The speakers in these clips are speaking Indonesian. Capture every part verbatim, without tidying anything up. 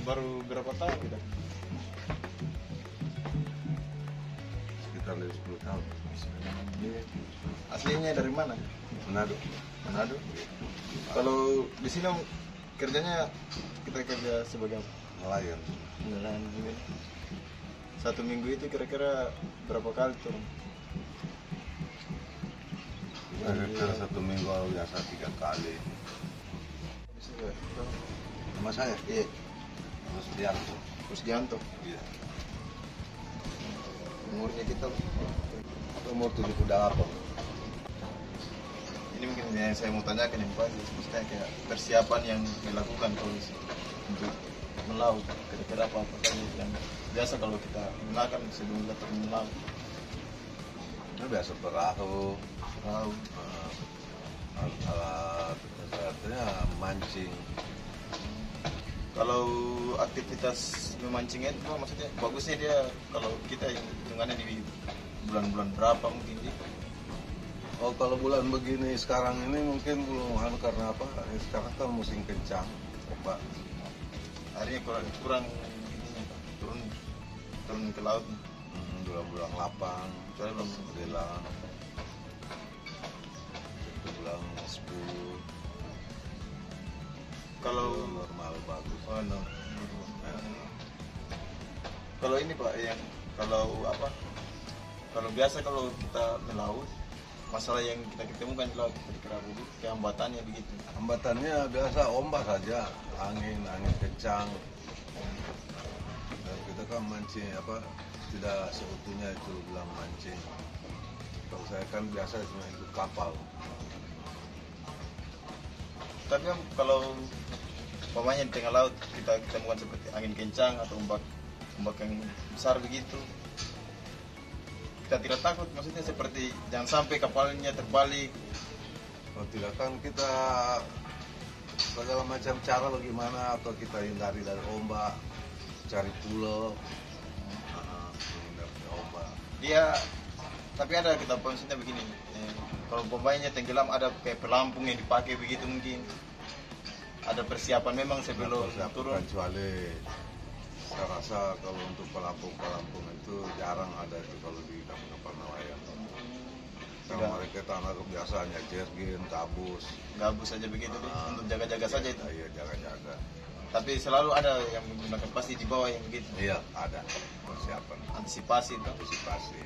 baru berapa tahun kita? Sekitar dari sepuluh tahun. Aslinya dari mana? Manado. Manado. Kalau di sini Om, kerjanya kita kerja sebagai apa? Nelayan. Nelayan juga. Satu minggu itu kira-kira berapa kali tuh? Kira-kira satu minggu biasa tiga kali. Nama saya? Iya, Mas Dianto. Rusdianto. Iya. Umurnya kita Umur tujuh puluh delapan. ini mungkin yang saya mau tanyakan yang Pak, maksudnya kayak persiapan yang dilakukan kalau untuk melaut, kira-kira apa apa saja yang biasa kalau kita gunakan sebelum kita melaut. Itu biasa perahu, Perahu, uh, alat artinya mancing. kalau aktivitas memancingnya itu maksudnya bagusnya dia kalau kita yang hitungannya di bulan-bulan berapa mungkin gitu. Oh, kalau bulan begini sekarang ini mungkin belum anu karena apa? Ya, sekarang kan musim kencang, ombak. Harinya kurang, kurang ini, turun turun ke laut. Hmm, bulan-bulan delapan, Soalnya belum sembilan, bulan sepuluh. kalau Normal bagus. oh, no. Kalau ini Pak yang kalau apa? Kalau biasa kalau kita melaut, masalah yang kita ketemukan di laut kira-kira begitu, kehambatannya begitu. Hambatannya biasa ombak saja, angin, angin kencang. Dan kita kan mancing apa? Tidak seutuhnya itu bilang mancing. Kalau saya kan biasa cuma ikut kapal. Tapi Om, kalau umpamanya di tengah laut kita ketemukan seperti angin kencang atau ombak ombak yang besar begitu, kita tidak takut, maksudnya seperti jangan sampai kapalnya terbalik. Kalau tidak kan kita segala macam cara bagaimana atau kita hindari dari ombak, cari pulau, nah, menghindari ombak. Dia tapi ada kita maksudnya begini, eh, kalau umpamanya tenggelam ada kayak pelampung yang dipakai begitu, mungkin ada persiapan memang sebelum Nah, turun. kecuali saya rasa kalau untuk pelampung-pelampung itu jarang ada itu kalau di kapal-kapal nelayan. Karena Tidak. mereka tanah kebiasaannya jergen, kabus. Gabus saja begitu deh, Ah, untuk jaga-jaga saja itu. Iya, jaga-jaga. Tapi selalu ada yang menggunakan pasti di bawah yang begitu. Iya, ada persiapan, Antisipasi itu. antisipasi.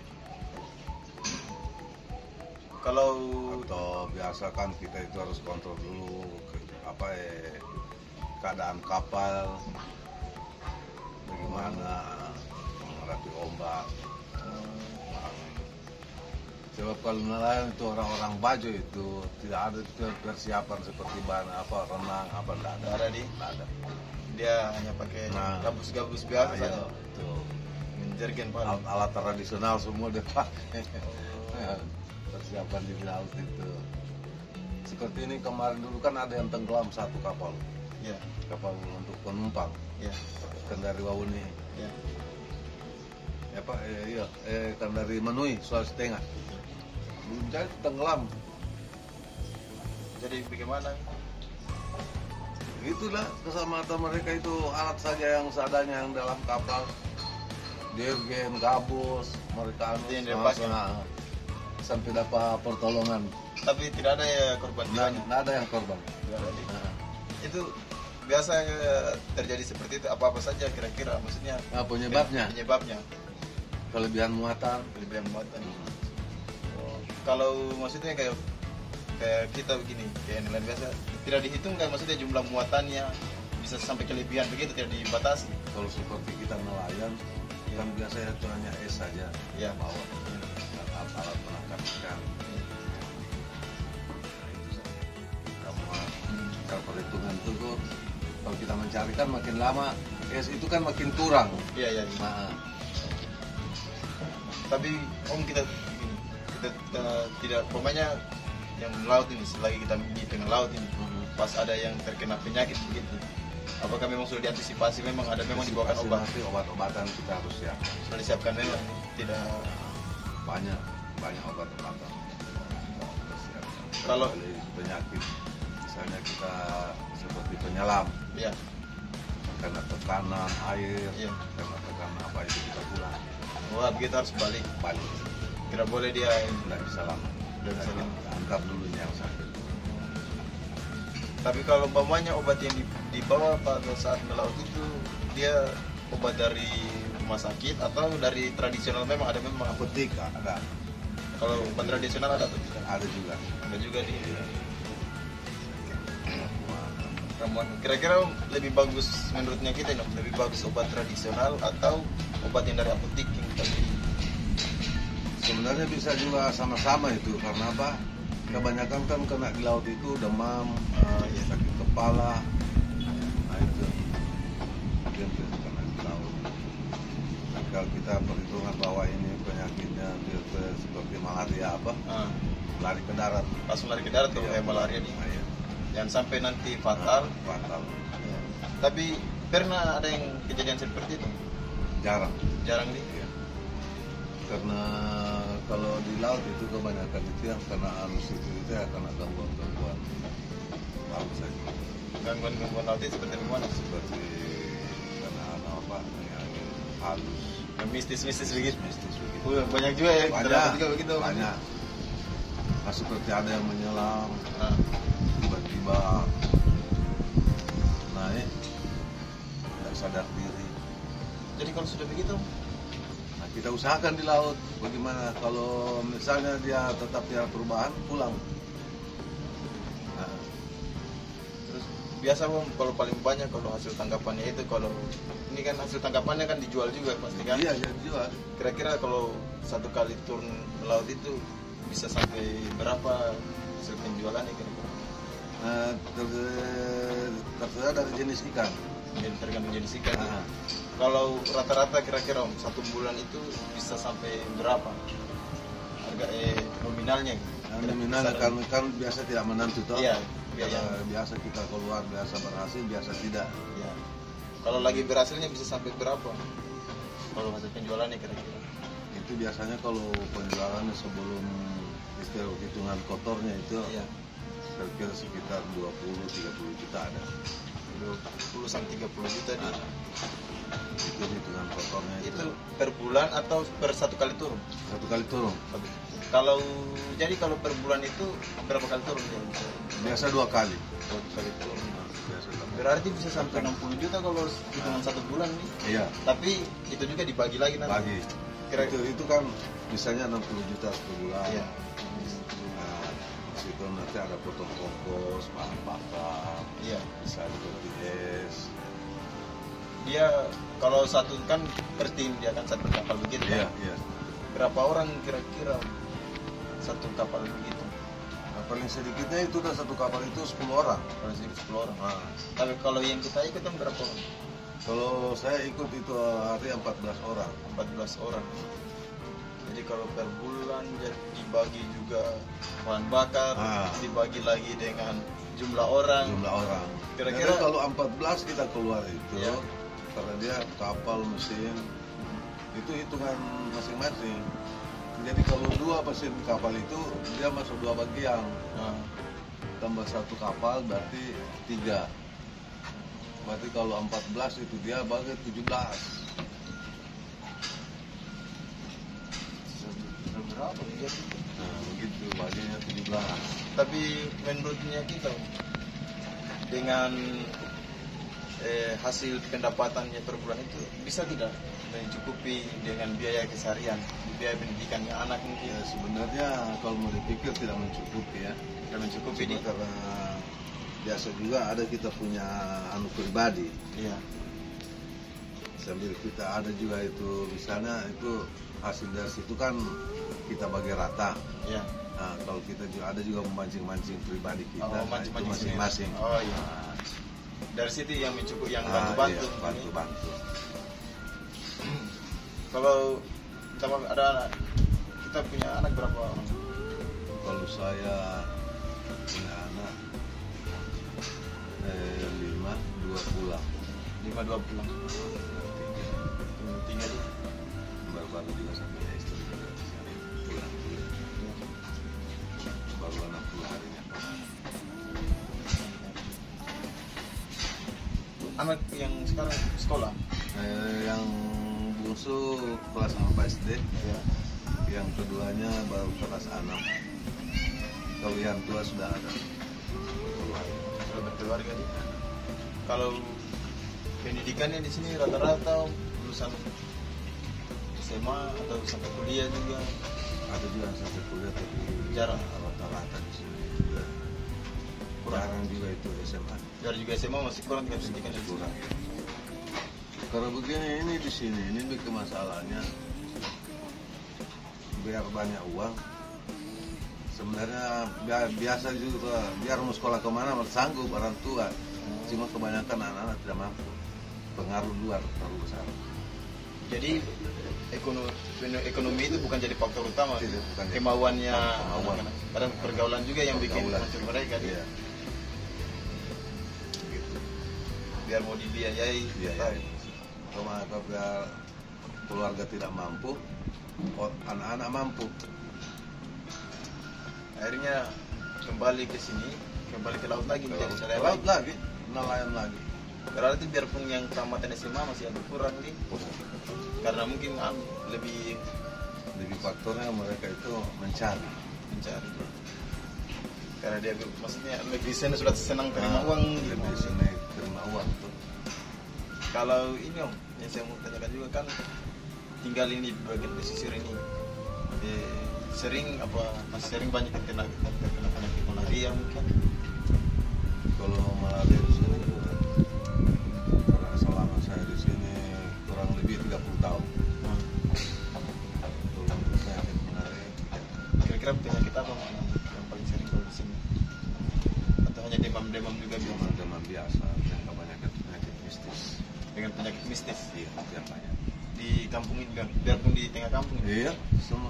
Kalau Atau biasa kan kita itu harus kontrol dulu ke, apa eh, keadaan kapal bagaimana menghadapi ombak. Sebab kalau nelayan itu orang-orang bajo itu tidak ada persiapan seperti bahan apa renang apa tidak ada. Nggak ada di, Tidak ada. dia hanya pakai Nah. gabus-gabus biasa Nah, saja. iya, itu Menjergen alat, paling. alat tradisional semua dia pakai. Persiapan di laut itu. Seperti ini kemarin dulu kan ada yang tenggelam satu kapal, Ya, kapal untuk penumpang. ya, Kan dari Wauni, ya. ya Pak, eh, iya, eh, kan dari Menui, Sulawesi Tengah. Belum jadi tenggelam. Jadi bagaimana? Itulah keselamatan mereka itu alat saja yang seadanya yang dalam kapal. Dirgen, gabus, mereka Itu yang anu, dia pakai. nah, sampai dapat pertolongan. Tapi tidak ada ya korban Nah, jiwanya. nggak ada yang korban. Tidak ada, di. Nah, Itu biasa eh, terjadi seperti itu apa-apa saja kira-kira, maksudnya nah, penyebabnya penyebabnya kelebihan muatan. kelebihan muatan. Kalau maksudnya kayak kayak kita begini, kayak nelayan biasa tidak dihitungkan, maksudnya jumlah muatannya bisa sampai kelebihan begitu, tidak dibatasi. Kalau seperti kita nelayan, kan biasanya itu hanya es saja Ya. bawa dan alat penangkap ikan. Nah, itu saja. Kamu kalau perhitungan itu kok, kalau kita mencari kan makin lama es itu kan makin kurang. Iya, iya. iya. Nah, Tapi om kita begini, kita, kita tidak, pokoknya yang melaut ini, selagi kita di tengah laut ini, mhm. pas ada yang terkena penyakit begitu, apakah memang sudah diantisipasi, memang ada memang dibawakan Pasti obat, nanti obat-obatan kita harus siap. sudah disiapkan memang, tidak. Banyak banyak obat-obatan. Harus siap. Kalau- Kecuali penyakit, misalnya kita seperti penyelam, Ya, karena tekanan air, Iya. karena tekanan apa itu kita pulang Wah, kita harus balik. balik. Tidak boleh dia Tidak bisa lama. Tidak bisa lama. Angkat dulu yang sakit. Tapi kalau umpamanya obat yang di- dibawa pada saat melaut itu dia obat dari rumah sakit atau dari tradisional, memang ada memang apa? Apotek ada, Kalau obat tradisional ada atau tidak? ada juga. Ada juga di Iya. ramuan. Kira-kira lebih bagus menurutnya kita ini, lebih bagus obat tradisional atau obat yang dari apotek yang kita beli? Sebenarnya bisa juga sama-sama itu, karena apa? Kebanyakan kan kena di laut itu demam, eh, ya sakit kepala, nah itu yang biasa kena di laut. Nah, kalau kita perhitungan bahwa ini penyakitnya dia se- seperti malaria apa, Ah, lari ke darat. langsung lari ke darat kalau Iya, kayak malaria nih. nah, iya. Jangan sampai nanti fatal. Nah, fatal. Ya. Tapi pernah ada yang kejadian seperti itu? Jarang. Jarang nih. Iya. Karena kalau di laut itu kebanyakan itu yang kena anus itu, itu ya kena gangguan-gangguan laut saja. Gangguan-gangguan laut itu seperti gimana? Seperti kena apa yang halus, Yang mistis-mistis begitu. mistis begitu. Wah, banyak juga ya. Banyak, Terdapat juga begitu. banyak. Nah, seperti ada yang menyelam Nah, tiba-tiba naik, tidak sadar diri. jadi kalau sudah begitu, Nah, kita usahakan di laut. Bagaimana kalau misalnya dia tetap tidak perubahan, pulang. Nah, terus biasa Bang, kalau paling banyak kalau hasil tangkapannya itu, kalau ini kan hasil tangkapannya kan dijual juga pasti kan? iya, jadi jual. Kira-kira kalau satu kali turun melaut itu bisa sampai berapa hasil penjualannya kira-kira? Nah, ter- terserah dari jenis ikan. Jadi tergantung jenis ikan. Nah, Kalau rata-rata kira-kira Om, satu bulan itu bisa sampai berapa harga eh, nominalnya? yang nominalnya kan, kan biasa tidak menentu toh. Iya, Kalau biaya. biasa kita keluar, biasa berhasil, biasa tidak. Ya. Kalau lagi berhasilnya bisa sampai berapa? Kalau hasil penjualannya kira-kira? Itu biasanya kalau penjualannya sebelum istilah hitungan kotornya itu Iya. kira-kira sekitar dua puluh sampai tiga puluh juta ada. dua puluh sampai tiga puluh juta di. Nah, itu hitungan kotornya itu, Itu per bulan atau per satu kali turun? satu kali turun. Kalau jadi kalau per bulan itu berapa kali turun ya? Biasa dua kali. Dua kali turun. Biasa dua kali. Berarti bisa sampai enam puluh juta kalau hitungan satu bulan nih. Iya, Tapi itu juga dibagi lagi nanti. pagi. Kira- Itu, itu kan misalnya enam puluh juta sebulan. Iya. Nah, di situ nanti ada potong ongkos, bahan bakar, Iya. bisa seperti es. Dia kalau satu kan per tim dia kan satu kapal begitu. Iya, Kan? iya. Berapa orang kira-kira satu kapal begitu? Nah, paling sedikitnya itu udah satu kapal itu sepuluh orang. Kalau sedikit sepuluh orang. Nah, Tapi kalau yang kita ikut kan berapa orang? kalau saya ikut itu hari empat belas orang. empat belas orang. Jadi kalau per bulan jadi dibagi juga bahan bakar, Ah. dibagi lagi dengan jumlah orang. Jumlah orang. Kira-kira- Jadi kalau empat belas kita keluar itu, Iya. karena dia kapal mesin itu hitungan masing-masing. Jadi kalau dua mesin kapal itu dia masuk dua bagian, Nah, tambah satu kapal berarti tiga. Berarti kalau empat belas itu dia bagi tujuh belas. berapa ya? Nah, begitu baginya tujuh belas. Tapi menurutnya kita dengan eh, hasil pendapatannya per bulan itu bisa tidak mencukupi dengan biaya keseharian, biaya pendidikannya anak mungkin? Ya sebenarnya kalau mau dipikir tidak mencukupi ya. Tidak mencukupi Cuma di. karena biasa juga ada kita punya anu pribadi. Iya. Sambil kita ada juga itu misalnya itu hasil dari situ kan kita bagi rata. Iya. Nah, kalau kita juga ada juga memancing-mancing pribadi kita, Oh, nah, itu mancing-mancing masing-masing. sendiri. Oh, iya. Nah, Dari situ yang mencukupi, yang ah, bantu-bantu. iya, bantu-bantu. Kalau kita ada kita punya anak berapa orang? Kalau saya punya anak eh, lima, dua pulang. Lima dua pulang. Hmm, Tiga di. Baru-baru juga sampai istri juga pulang kuliah. Baru enam puluh harinya. anak yang sekarang sekolah? Eh, yang bungsu kelas empat S D, Ya. yang keduanya baru kelas enam. Kalau yang tua sudah ada. Sudah berkeluarga nih. Kalau pendidikannya di sini rata-rata lulusan S M A atau sampai kuliah juga Ada juga yang sampai kuliah tapi Jarang. rata-rata di sini juga. Jarang juga itu S M A. dari juga S M A masih kurang kan pendidikannya Kurang. Kalau begini ini di sini ini bikin masalahnya biar banyak uang. Sebenarnya bi- biasa juga biar mau sekolah kemana sanggup orang tua. Cuma kebanyakan anak-anak tidak mampu. Pengaruh luar terlalu besar. Jadi ekonomi, ekonomi itu bukan jadi faktor utama, Tidak, bukan jadi. kemauannya Kemauan. anak-anak. Kadang pergaulan juga yang bikin Pergaulan. hancur mereka. Iya. Gitu. Biar mau dibiayai, Iya, tahu. iya. Cuma kalau keluarga tidak mampu, oh, anak-anak mampu. Akhirnya kembali ke sini, kembali ke laut lagi, mencari Ke nelayan laut lagi. lagi, nelayan lagi. Berarti biarpun yang tamatan S M A masih agak kurang nih, karena mungkin ah, lebih Jadi faktornya mereka itu mencari. mencari. Karena dia maksudnya lebih senang, sudah senang terima Nah, uang. lebih senang terima uang tuh. Kalau ini om, yang saya mau tanyakan juga kan tinggal ini di bagian pesisir ini, eh, sering apa masih sering banyak terkena terkena penyakit malaria mungkin. Kalau malaria di sini juga, karena selama saya di sini kurang lebih tiga puluh tahun. Nah, Kalau penyakit malaria, kira-kira penyakit apa Mak, yang paling sering kalau di sini? Atau hanya demam-demam juga biasa? demam-demam biasa, dan kebanyakan penyakit mistis. Dengan penyakit mistis Iya, yang banyak. di kampung ini kan, biarpun di tengah kampung. Iya, semua.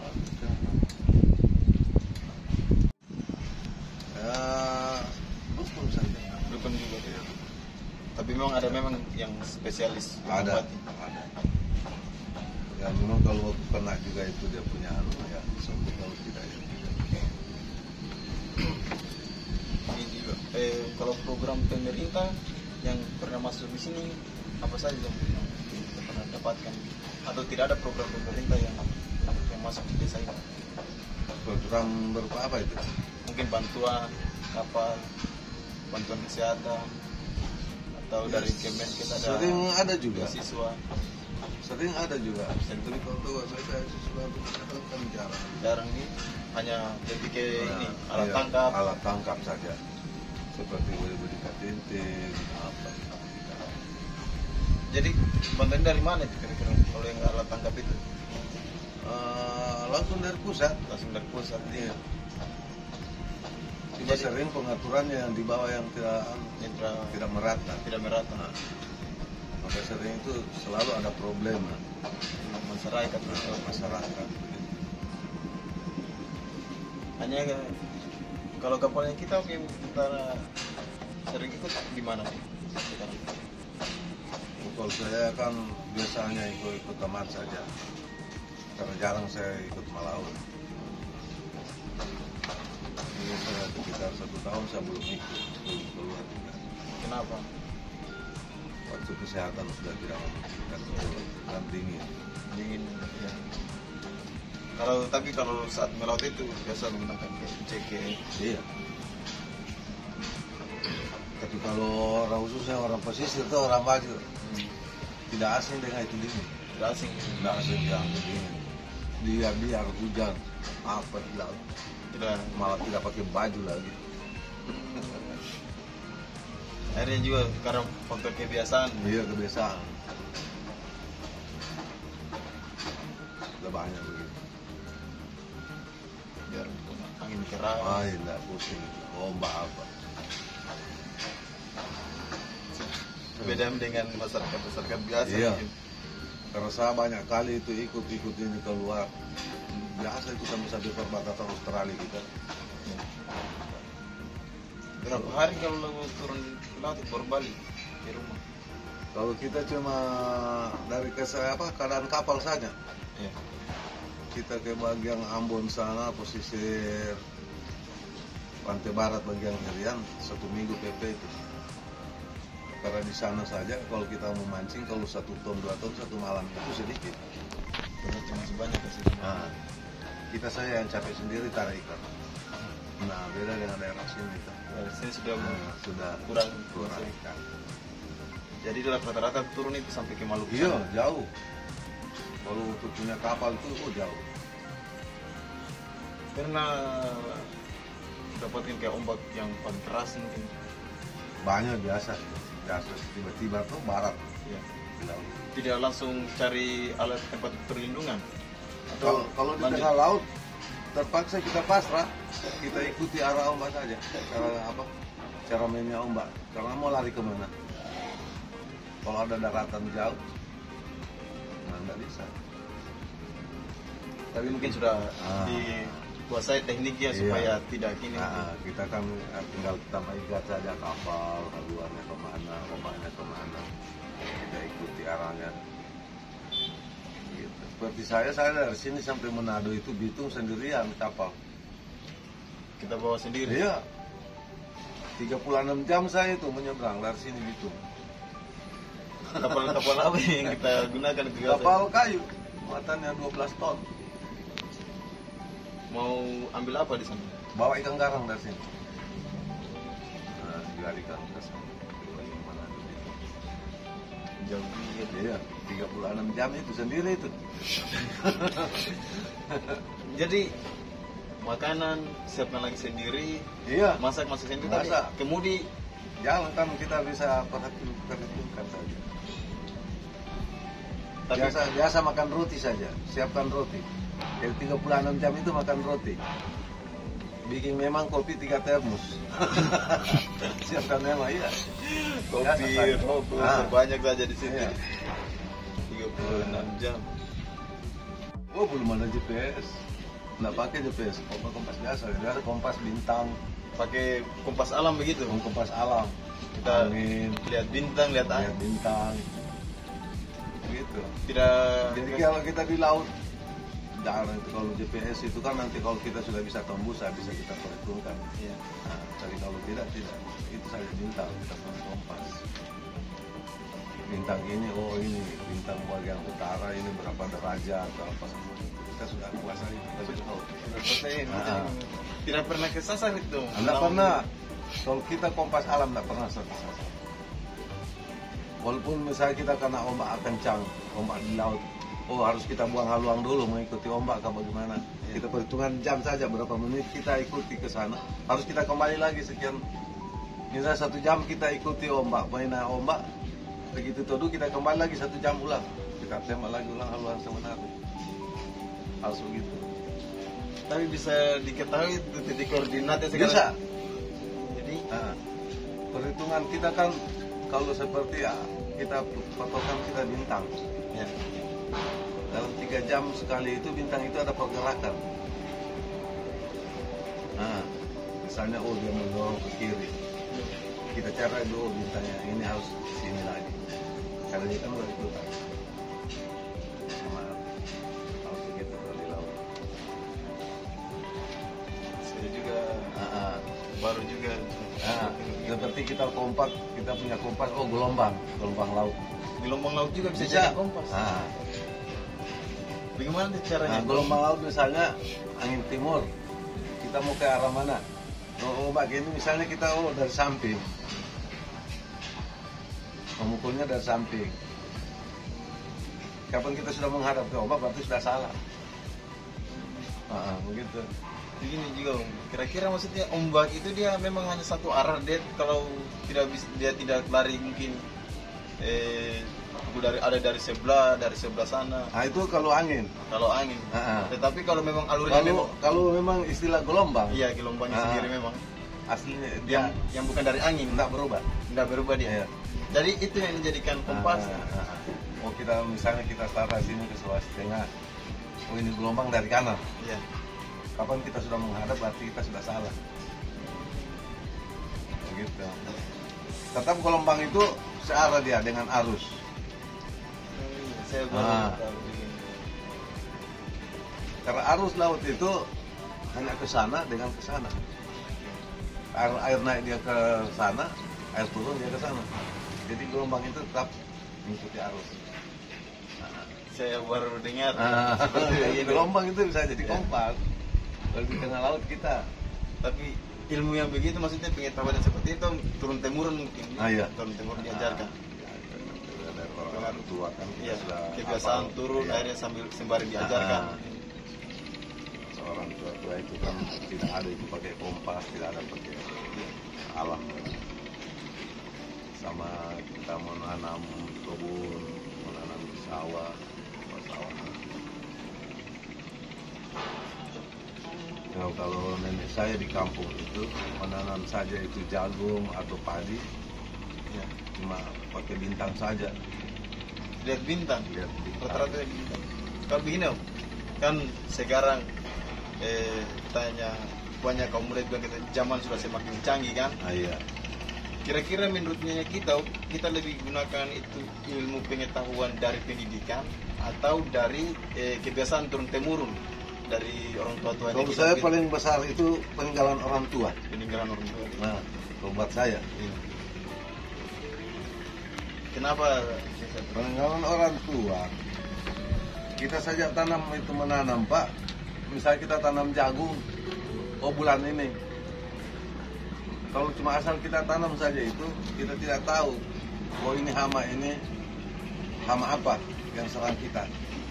Ya, dukung saja. Dukun juga. Tapi memang ada memang yang spesialis Ada, mengobati. ada. Ya memang kalau kena juga itu dia punya anu ya sembuh, kalau tidak ya tidak. Ini juga, eh, kalau program pemerintah yang pernah masuk di sini apa saja yang kita pernah dapatkan? Atau tidak ada program pemerintah yang yang masuk di desa ini? Program berupa apa itu? Mungkin bantuan kapal, bantuan kesehatan, atau dari Kemenkes ada Sering ada juga, beasiswa. sering ada juga. Tapi kalau saya sesuatu kan jarang. Jarang nih, hanya lebih ke ini Nah, alat iya, tangkap. alat tangkap saja, seperti beli-beli katinting apa. Jadi bantuan dari mana itu kira-kira kalau yang alat tangkap itu? Eh, langsung dari pusat. Langsung dari pusat. Iya. Cuma Jadi- sering pengaturannya yang di bawah yang tidak Tidak tidak merata. tidak merata. Nah, maka sering itu selalu ada problem Masyarakat nah, masyarakat. hanya kalau kapalnya kita oke kita sering ikut di mana sih? Kalau saya kan biasanya ikut-ikut teman saja, karena jarang saya ikut melaut. Ini saya sekitar satu tahun saya belum ikut, belum keluar juga. Kenapa? Waktu kesehatan sudah tidak memungkinkan, kan dingin. Dingin ya. Kalau tapi kalau saat melaut itu biasa menggunakan jaket. Iya. Tapi kalau orang khususnya orang pesisir itu orang baju Hmm. tidak asing dengan itu dingin. Tidak asing. Tidak asing yang dingin. Dia biar hujan apa di laut, Tidak. malah tidak pakai baju lagi. Akhirnya juga karena faktor kebiasaan. Iya, kebiasaan. Sudah banyak begitu. Biar angin keras. Ah, tidak pusing. Ombak apa? Beda dengan masyarakat masyarakat biasa. Iya. mungkin. Karena saya banyak kali itu ikut-ikut ini keluar. Biasa itu sampai sampai perbatasan Australia kita. Berapa hari kalau lo turun ke laut baru balik ke rumah? Kalau kita cuma dari ke apa keadaan kapal saja. Iya. Kita ke bagian Ambon sana, posisir pantai barat bagian Irian, satu minggu P P itu. Karena di sana saja kalau kita memancing kalau satu ton dua ton satu malam itu sedikit. Benar, cuma sebanyak ke sini. Nah, kita saya yang capek sendiri tarik ikan. Nah, beda dengan daerah sini. Dari sini sudah Nah, sudah kurang kurang ikan. Jadi rata-rata turun itu sampai ke Maluku. Iya, sana. jauh. Kalau untuk punya kapal itu oh, jauh. Pernah dapatin kayak ombak yang paling keras mungkin. Banyak biasa, biasa tiba-tiba tuh barat. Ya. Di laut. Tidak langsung cari alat tempat perlindungan. Kalau kalau di lanjut? tengah laut terpaksa kita pasrah, kita ikuti arah ombak saja. Cara apa? Cara mainnya ombak. Karena mau lari kemana? Kalau ada daratan jauh, nah nggak bisa. Tapi mungkin sudah Ah. dikuasai tekniknya Iya. supaya tidak gini. Nah, kita kan eh, tinggal kita mengikat saja kapal, haluannya kemana, ombaknya kemana. Kita ikuti arahnya. Gitu. Seperti saya, saya dari sini sampai Manado itu Bitung sendirian kapal. Kita bawa sendiri. Iya. tiga puluh enam jam saya itu menyeberang dari sini Bitung. Kapal-kapal apa yang kita gunakan itu? Kapal kayu, muatannya dua belas ton. Mau ambil apa di sana? Bawa ikan garang dari sini. Nah, dialihkan ke sana. Ke Manado Bitung. Jauh gitu. Iya, tiga puluh enam jam itu sendiri itu. Jadi makanan siapkan lagi sendiri, Iya, masak masak sendiri. Masak. Tadi kemudi jangan kan kita bisa perhati- perhitungkan saja. tapi Biasa, biasa makan roti saja, siapkan roti. Jadi tiga puluh enam jam itu makan roti. Bikin memang kopi tiga termos. Siapkan memang, iya. kopi, Biasa saja. rokok Ah. banyak saja di sini. Iya. tiga puluh enam jam. Oh, belum ada G P S. Nggak pakai G P S, kompas kompas biasa. Biasa kompas bintang, Pakai kompas alam begitu. kompas alam. Kita Angin, lihat bintang, lihat lihat angin. bintang. Gitu. Tidak Jadi kalau kita di laut, jarang itu kalau G P S itu kan nanti kalau kita sudah bisa tembus, ya bisa kita perhitungkan. Iya. Nah, tapi kalau tidak, tidak. Itu saja bintang, kita pakai kompas. Bintang ini, oh ini bintang bagian utara ini berapa derajat, berapa semua itu. Kita sudah kuasai, kita sudah tahu. Sudah selesai. Ah. Tidak pernah kesasar itu. Anda pernah, kalau kita kompas alam tidak pernah tersasar. Walaupun misalnya kita kena ombak kencang, ombak di laut, oh harus kita buang haluan dulu mengikuti ombak ke bagaimana. Kita perhitungan jam saja berapa menit kita ikuti ke sana. Harus kita kembali lagi sekian. Misalnya satu jam kita ikuti ombak, mainan ombak. Begitu todo kita kembali lagi satu jam ulang. Kita tembak lagi ulang haluan sebenarnya. Harus begitu. Tapi bisa diketahui itu titik koordinatnya segala. Bisa. Jadi Nah, perhitungan kita kan kalau seperti ya kita patokan kita bintang. ya. Dalam tiga jam sekali itu bintang itu ada pergerakan. Nah, misalnya oh dia mendorong ke kiri, kita cari dulu bintangnya ini harus sini lagi. Karena dia kan udah ikutan. Sama harus begitu kalau di laut. Saya juga Ah, ah. baru juga. Nah, seperti kita kompak, kita punya kompas, oh gelombang, gelombang laut. Di Lombang Laut juga bisa, Bisa. jadi kompas. Nah, Bagaimana tuh caranya? Nah, gelombang laut misalnya angin timur, kita mau ke arah mana? Oh, ombak gini misalnya kita oh dari samping, memukulnya dari samping. Kapan kita sudah menghadap ke ombak berarti sudah salah. Ah, begitu. Begini juga, Om. Kira-kira maksudnya ombak itu dia memang hanya satu arah, dia kalau tidak bisa dia tidak lari mungkin eh dari ada dari sebelah dari sebelah sana Nah itu kalau angin. kalau angin. Ah, ah. Tetapi kalau memang alurnya Kalau memang kalau memang istilah gelombang, iya gelombangnya Ah. sendiri memang aslinya yang dia yang bukan dari angin, tidak berubah. tidak berubah dia. Iya. Jadi itu yang menjadikan kompas. Ah, ah, ah. Oh kita misalnya kita taruh sini ke Sulawesi Tengah, oh ini gelombang dari kanan. Iya. Kapan kita sudah menghadap berarti kita sudah salah. Begitu. Tetap gelombang itu searah dia dengan arus. Hmm, saya baru Ah. tahu begini. Karena arus laut itu hanya ke sana dengan ke sana. Air, air naik dia ke sana, air turun dia ke sana. Jadi gelombang itu tetap mengikuti arus. Nah, Saya baru dengar nah, seperti itu. gelombang itu bisa jadi Ya. kompas. Kalau di tengah laut kita, Tapi ilmu yang begitu maksudnya pengetahuan yang seperti itu turun temurun mungkin. Ah, iya. Turun temurun diajarkan. Ya, itu dari orang tua kan kita Iya. sudah Kebiasaan hafal. turun Iya. akhirnya sambil sembari diajarkan. Ah. Seorang tua-tua itu kan tidak ada itu pakai kompas, tidak ada pakai alam. Sama kita menanam kebun, menanam di sawah, sawah. Nah, kalau nenek saya di kampung itu menanam saja itu jagung atau padi, Iya. cuma pakai bintang saja. Lihat bintang. Lihat bintang. Rata-rata lihat bintang. Kalau begini Om, kan sekarang eh, tanya banyak kaum muda bilang kita zaman sudah semakin canggih kan. Ah, iya. Kira-kira menurutnya kita kita lebih gunakan itu ilmu pengetahuan dari pendidikan atau dari eh, kebiasaan turun temurun dari orang tua-tua Kalau kita saya mungkin paling besar itu peninggalan orang tua. peninggalan orang tua. Nah, kalau buat saya, Iya. Kenapa? peninggalan orang tua. Kita saja tanam itu menanam, Pak. Misalnya kita tanam jagung, oh bulan ini. Kalau cuma asal kita tanam saja itu, kita tidak tahu, oh ini hama ini, hama apa yang serang kita.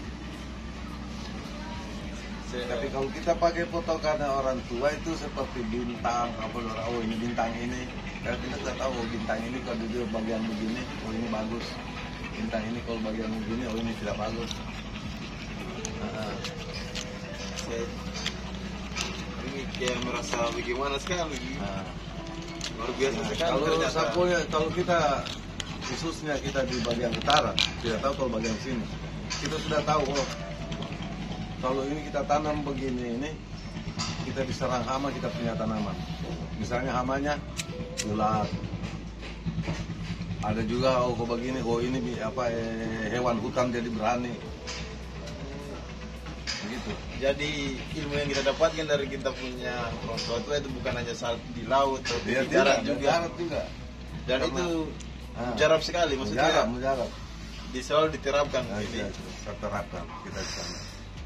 Tapi kalau kita pakai patokan orang tua itu seperti bintang, apa oh ini bintang ini, karena kita sudah tahu oh, bintang ini kalau dia bagian begini, oh ini bagus. Bintang ini kalau bagian begini, oh ini tidak bagus. Nah, Saya ini kayak merasa bagaimana sekali. nah. Luar biasa Nah, sekali kalau ternyata. sapunya, kalau kita khususnya kita di bagian utara, tidak tahu kalau bagian sini, kita sudah tahu oh kalau ini kita tanam begini ini kita diserang hama, kita punya tanaman. Misalnya hamanya ular. Ada juga oh kok begini, oh ini bi- apa eh, hewan hutan jadi berani. Begitu. Jadi ilmu yang kita dapatkan dari kita punya orang tua tua itu bukan hanya saat di laut atau di Dia darat tidak juga. darat juga. Dan Karena- itu Ah. mujarab sekali maksudnya. Mujarab, mujarab. Di selalu diterapkan. Nah, Jadi, iya, kita terapkan kita di sana.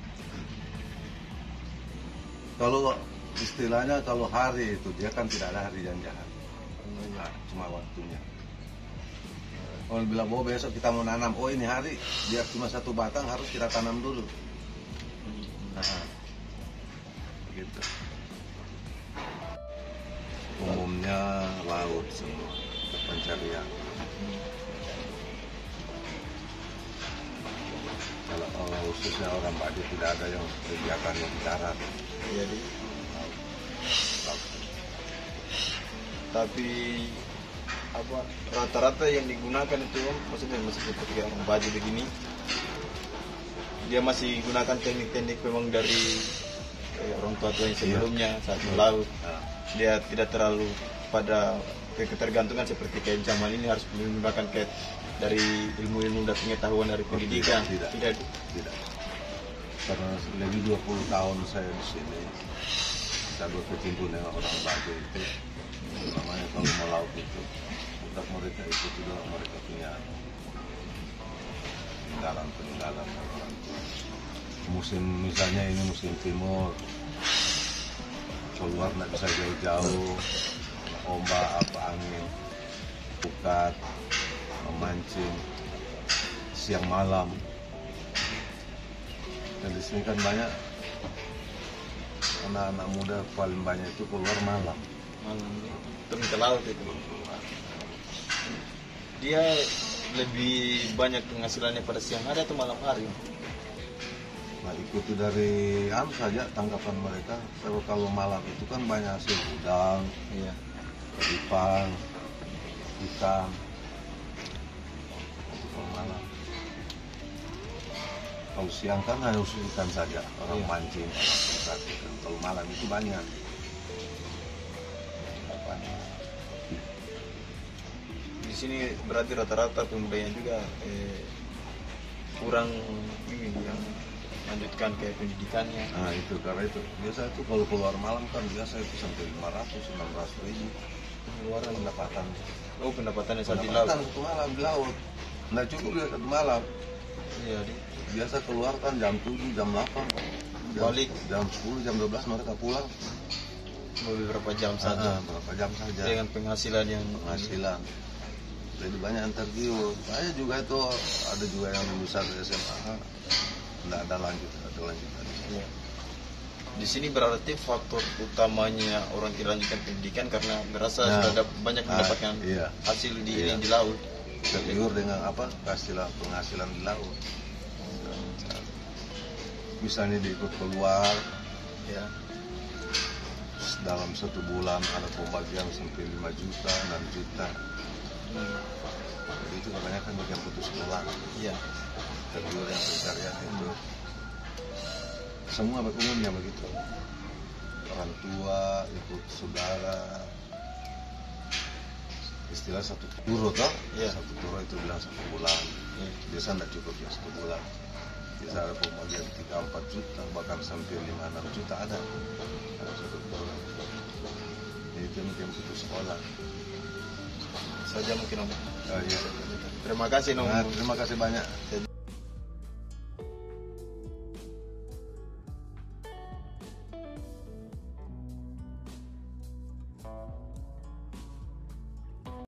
Kalau istilahnya kalau hari itu dia kan tidak ada hari yang jahat, nah, cuma waktunya. Kalau bilang bahwa besok kita mau nanam, oh ini hari biar cuma satu batang harus kita tanam dulu. Nah, begitu. Umumnya laut semua pencarian. Kalau kalau khususnya orang Baduy tidak ada yang kegiatannya di darat. jadi Laut. tapi apa rata-rata yang digunakan itu Om, maksudnya masih seperti orang baju begini dia masih gunakan teknik-teknik memang dari eh, orang tua tua yang sebelumnya saat melaut. Nah, Dia tidak terlalu pada ketergantungan seperti kayak zaman ini harus menggunakan kayak dari ilmu-ilmu dan pengetahuan dari pendidikan. tidak. Tidak. tidak. Karena lebih dua puluh tahun saya di sini, saya berkecimpung dengan orang Baduy itu, namanya kalau mau laut itu, untuk mereka itu juga mereka punya peninggalan-peninggalan orang tua. Musim misalnya ini musim timur, keluar nggak bisa jauh-jauh, ombak apa angin, pukat, memancing, siang malam. Dan di sini kan banyak anak-anak muda paling banyak itu keluar malam. Malam turun ke laut itu. Dia lebih banyak penghasilannya pada siang hari atau malam hari? Nah ikuti dari anu saja tanggapan mereka. Kalau kalau malam itu kan banyak hasil udang, Iya. ikan, ikan. Itu kalau malam. Kalau siang kan harus ikan saja, orang Iya. mancing, orang ikan. Kalau malam itu banyak. Di sini berarti rata-rata pemudanya juga eh, kurang ini yang lanjutkan kayak pendidikannya. Nah itu karena itu biasa itu kalau keluar malam kan biasa itu sampai lima ratus enam ratus ribu. Pengeluaran. pendapatan. Oh, pendapatannya saat di laut. Pendapatan satu malam di laut. Nggak cukup ya satu malam. Iya, di Biasa keluar kan jam tujuh, jam delapan. Jam, Balik. jam sepuluh, jam dua belas mereka pulang. beberapa jam saja Ah, berapa jam saja. dengan penghasilan yang Penghasilan. Jadi banyak yang tergiur. Saya juga itu ada juga yang lulusan S M A, nggak ada lanjut, ada lanjutan. Iya. Di sini berarti faktor utamanya orang tidak lanjutkan pendidikan karena merasa Nah, sudah ada banyak ah, mendapatkan iya. hasil di Iya. di laut. Tergiur dengan apa? Penghasilan penghasilan di laut. Misalnya diikut keluar, Ya. dalam satu bulan ada pembagian sampai lima juta, enam juta. Hmm. Jadi itu kebanyakan bagi yang putus sekolah. Iya. Tergiur yang pencarian itu. Semua umumnya begitu. Orang tua, ikut saudara. Istilah satu turo toh? Iya. Satu turo itu bilang satu bulan. Iya. Biasa tidak cukup ya satu bulan. Biasa ada pembagian tiga empat juta, bahkan sampai lima enam juta ada. Ada satu turo. Jadi itu mungkin putus sekolah. Saja mungkin Om. Oh, iya. Terima kasih Om. Nah, terima kasih banyak.